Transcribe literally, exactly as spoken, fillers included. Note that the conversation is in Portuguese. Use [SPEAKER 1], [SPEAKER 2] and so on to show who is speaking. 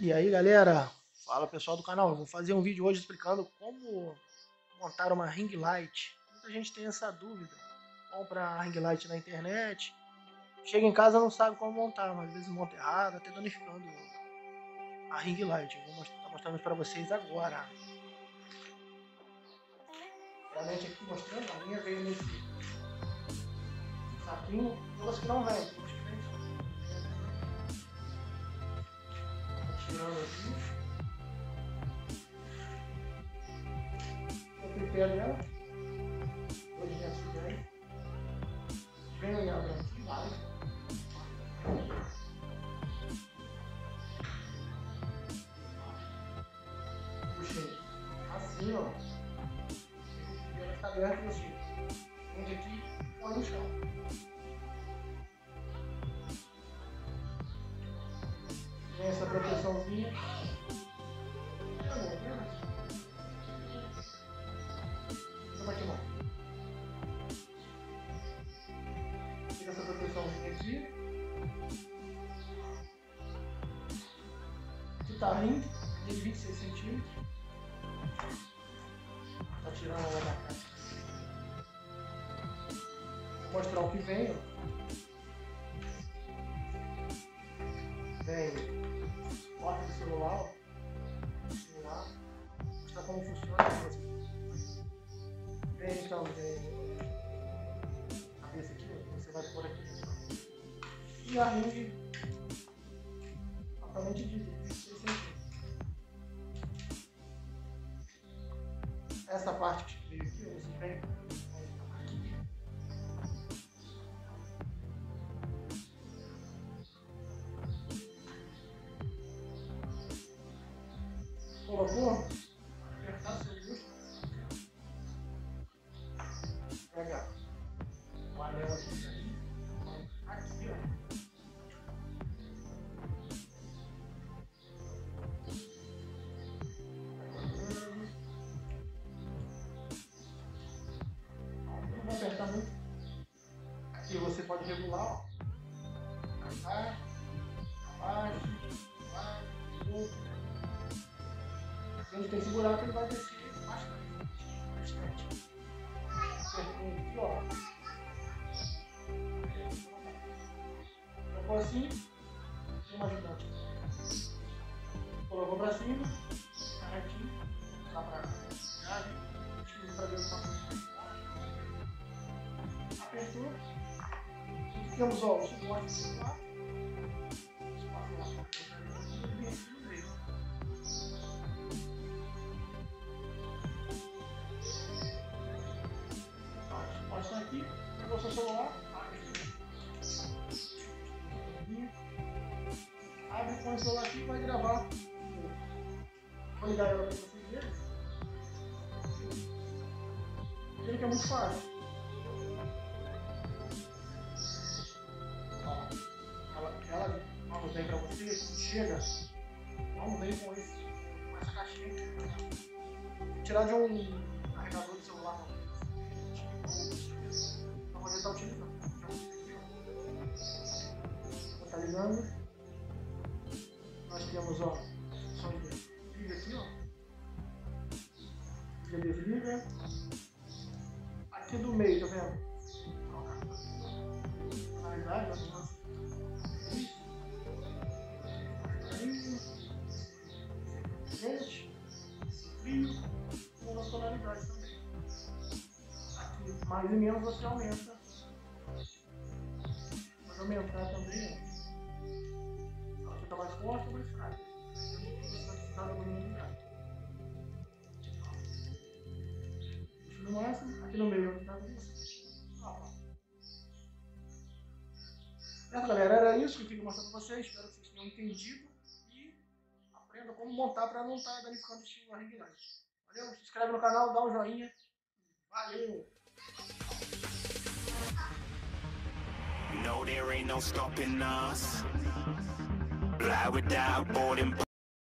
[SPEAKER 1] E aí galera, fala pessoal do canal, eu vou fazer um vídeo hoje explicando como montar uma ring light. Muita gente tem essa dúvida, compra a ring light na internet, chega em casa não sabe como montar, mas às vezes monta errado, até danificando a ring light. Eu vou estar mostrando para vocês agora. Realmente aqui mostrando, a minha veio nesse saquinho, todas que não vem, tem que vem tirando aqui. Prepare ela, hoje já se vem, vem ela aqui, vai, puxei, assim ó, ela está aberta assim, onde aqui, põe no chão, vem essa proteçãozinha, tira essa proteçãozinha aqui, aqui tá rindo, de vinte e seis centímetros, tá tirando ela da caixa. Vou mostrar o que vem, ó. Vem porta do celular, ó. Celular. Vou mostrar como funciona. Vem então, vem cabeça aqui, ó. Você vai pôr aqui. E a ring totalmente de vinte e seis centímetros. Essa parte que veio aqui, esse vem aqui. Colocou, apertar seu busto, pega o anel aqui, aqui ó. Não vou apertar muito. Aqui você pode regular, ó. Cá, abaixo, abaixo, a gente tem que segurar que ele vai descer bastante. Apertou aqui, ó. Colocou assim, tem uma ajudante. Colocou pra cima, retinho, dá pra viagem, utiliza pra ver o tamanho. Apertou, temos ó, o suporte circular. Passa aqui, pegou seu celular, abre com o celular aqui e vai gravar. Vou ligar ela para vocês verem. Veja que é muito fácil. Ó, ela, ela quando vem para você, chega, não vem com, esse, com essa caixinha. Vou tirar de um carregador do celular. Para poder estar utilizando. Vou estar ligando. Nós temos ó, opções de liga aqui, ó. Liga, desliga. Aqui do meio, tá vendo? Finalidade, nós temos gente, frio, com as tonalidades também. Aqui, mais e menos você aumenta. Pode aumentar também, ó. Ela fica mais forte ou mais fraca. Deixa no máximo, aqui no meio. Certo, galera? Era isso que eu queria mostrar para vocês. Espero que vocês tenham entendido e aprendam como montar para não estar danificando o estilo da ring light. Valeu? Se inscreve no canal, dá um joinha. Valeu!
[SPEAKER 2] No, there ain't no stopping us. Fly without boarding.